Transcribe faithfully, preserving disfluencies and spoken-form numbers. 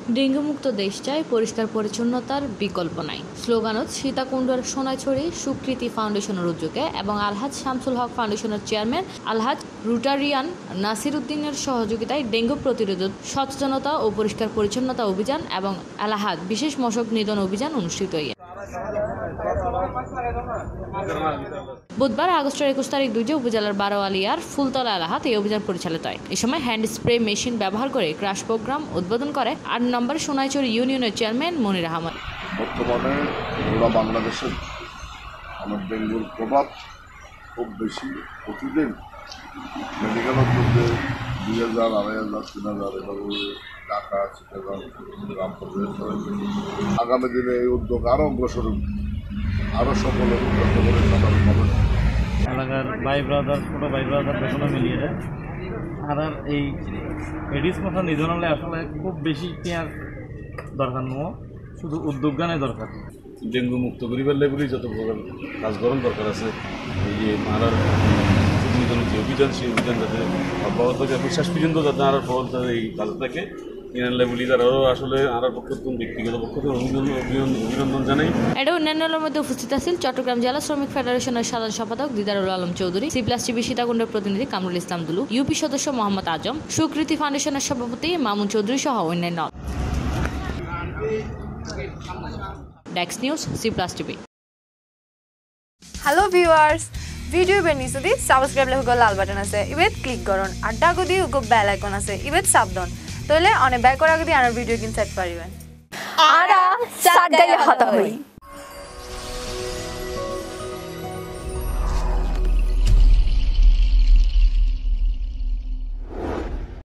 Dengue মুক্ত দেশ চাই, পরিষ্কার পরিচ্ছন্নতার বিকল্প নাই স্লোগানত সীতাকুণ্ডর সোনাইছড়ি সুকৃতি ফাউন্ডেশনের উদ্যোগে এবং আলহাজ শামসুল হক ফাউন্ডেশনের চেয়ারম্যান আলহাজ রুটারিয়ান নাসির উদ্দিনের সহযোগিতায় ডেঙ্গু প্রতিরোধ সচেতনতা ও পরিষ্কার পরিচ্ছন্নতা অভিযান এবং আলাহাদ বিশেষ মশক নিধন অভিযান অনুষ্ঠিত হয়। বুধবার আগস্টের একুশ তারিখ দুইটি উপজেলার বারোয়ালিয়ার ফুলতলা এলাহাত এই অভিযান পরিচালিত হয়। এই সময় হ্যান্ড স্প্রে মেশিন ব্যবহার করে ক্রাশ প্রোগ্রাম উদ্বোধন করে আট নম্বর সোনাইছড়ি ইউনিয়নের চেয়ারম্যান মনির আহমদ। বর্তমানে পুরো বাংলাদেশের আমার ডেঙ্গুর প্রভাব খুব বেশি। প্রতিদিন মেডিকেল উদ্যোগে দুই হাজার আড়াই হাজার তিন হাজার এভাবে টাকা আগামী দিনে এই উদ্যোগ আরও অগ্রসর আরও সকল করে সাধারণ মানুষ এলাকার ভাই ব্রাদার ছোটো ভাই ব্রাদার বেতনে মিলিয়ে আর আর এই এডিস মশা নিধন হলে আসলে খুব বেশি কেয়ার দরকার নয়, শুধু উদ্যোগ গানে দরকার। ডেঙ্গু মুক্ত করিবার লেগুলি যত প্রকার কাজ করার দরকার আছে। এই যে মারার নিধনের যে অভিযান, সেই অভিযান যাতে অব্যাহত থাকে এবং শেষ পর্যন্ত যাতে আনার ফল এই কাজ থাকে ইনার লেগুলি তারাও আসলে আনার পক্ষ থেকে ব্যক্তিগত পক্ষ থেকে অভিনন্দন জানাই। এটা অন্যান্যের মধ্যে উপস্থিত আছেন চট্টগ্রাম জেলা শ্রমিক ফেডারেশনের সাধারণ সম্পাদক Didarul Alam Chowdhury, C plus TV সীতাকুণ্ডের প্রতিনিধি কামরুল ইসলাম দুলু, ইউপি সদস্য মোহাম্মদ আজম, সুকৃতি ফাউন্ডেশনের সভাপতি মামুন চৌধুরী সহ অন্যান্য। ডেক্স news, C plus TV. Hello viewers, video বেনিসুদি সাবস্ক্রাইব লেখো লাল বাটন আছে, ইবেত ক্লিক করুন আর ডাগুদি উগো বেল আইকন আছে, ইবেত সাবধান তাহলে অনেক ব্যাক করা গদি আর ভিডিও কিনতে পারিবেন। আরা সাত গায়ে হতা হই।